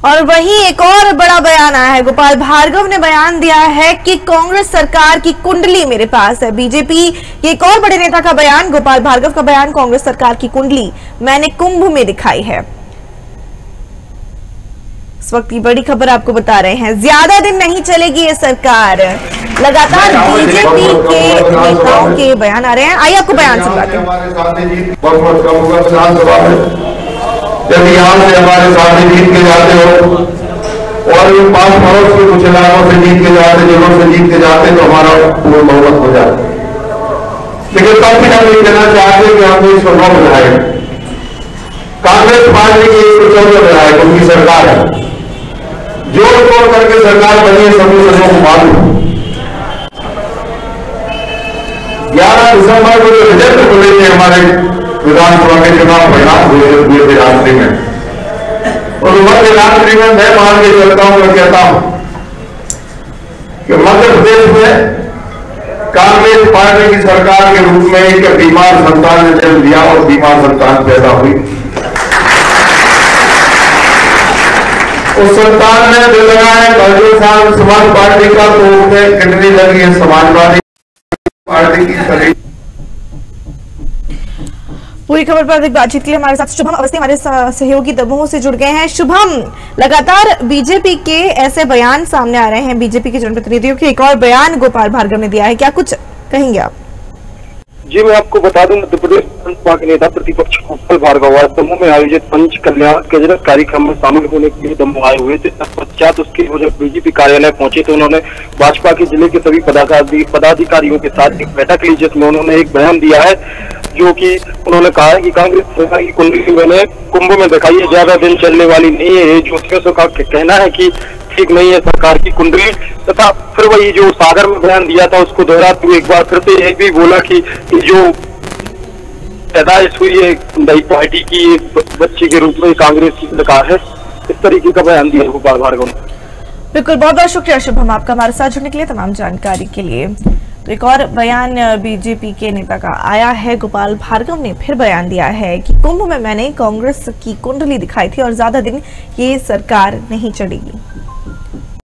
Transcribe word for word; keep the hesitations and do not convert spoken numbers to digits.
और वहीं एक और बड़ा बयान आया है। गोपाल भार्गव ने बयान दिया है कि कांग्रेस सरकार की कुंडली मेरे पास है। बीजेपी के एक और बड़े नेता का बयान, गोपाल भार्गव का बयान, कांग्रेस सरकार की कुंडली मैंने कुंभ में दिखाई है। इस वक्त की बड़ी खबर आपको बता रहे हैं, ज्यादा दिन नहीं चलेगी ये सरकार। लगातार बीजेपी के नेताओं के बयान आ रहे हैं, आइए आपको बयान सुनवाते हैं। जब यहाँ से हमारे सामने जीत के जाते हो और इन पांच पड़ोस के कुछ इलाकों से जीत के जाते, जिलों से जीत के जाते तो हमारा पूर्ण बहुमत हो जाता। लेकिन तब भी हम ये कहना चाहते कि हम एक सौ नौ विधायक, कांग्रेस पार्टी की एक सौ चौदह विधायक उनकी सरकार है, जोड़ तोड़ करके सरकार बनी है, सभी सदनों को मालूम। ग्यारह दिसंबर को जो रिजल्ट खुले थे हमारे विधानसभा के चुनाव परिणाम हुए थे रात्रि में, और मध्य रात्रि में मैं मान के चलता हूं, मैं कहता हूं कि मध्य प्रदेश में कांग्रेस पार्टी की सरकार के रूप में एक बीमार संतान ने जन्म दिया और बीमार संतान पैदा हुई। उस संतान ने दिल लगाया पाकिस्तान समाज पार्टी का, तो उसमें किडनी लगी है समाजवादी पार्टी की शरीर। पूरी खबर पर अधिक बातचीत के लिए हमारे साथ शुभम अवस्थी हमारे सहयोगी दमोह से जुड़ गए हैं। शुभम, लगातार बीजेपी के ऐसे बयान सामने आ रहे हैं, बीजेपी के जनप्रतिनिधियों के एक और बयान गोपाल भार्गव ने दिया है, क्या कुछ कहेंगे आप? जी, मैं आपको बता दूं, मध्य प्रदेश भाजपा के नेता प्रतिपक्ष गोपाल भार्गव आज दमोह में आयोजित पंच कल्याण के कार्यक्रम में शामिल होने के लिए दमोह आए हुए थे। तत्पश्चात उसके जब बीजेपी कार्यालय पहुंचे तो उन्होंने भाजपा के जिले के सभी पदाधिकारियों के साथ एक बैठक ली, जिसमें उन्होंने एक बयान दिया है, जो कि उन्होंने कहा है कि कांग्रेस सरकार की कुंडली मैंने कुंभ में दिखाई है, ज्यादा दिन चलने वाली नहीं है। जो का कहना है कि ठीक नहीं है सरकार की कुंडली, तथा फिर वही जो सागर में बयान दिया था उसको दोहराते हुए एक बार फिर से ये भी बोला कि जो पैदाइश हुई है नई पार्टी की बच्चे के रूप में कांग्रेस की सरकार है, इस तरीके का बयान दिया गोपाल भार्गव ने। बिल्कुल, बहुत बहुत शुक्रिया शुभम आपका हमारे साथ जुड़ने के लिए, तमाम जानकारी के लिए। तो एक और बयान बीजेपी के नेता का आया है। गोपाल भार्गव ने फिर बयान दिया है कि कुंभ में मैंने कांग्रेस की कुंडली दिखाई थी और ज्यादा दिन ये सरकार नहीं चलेगी।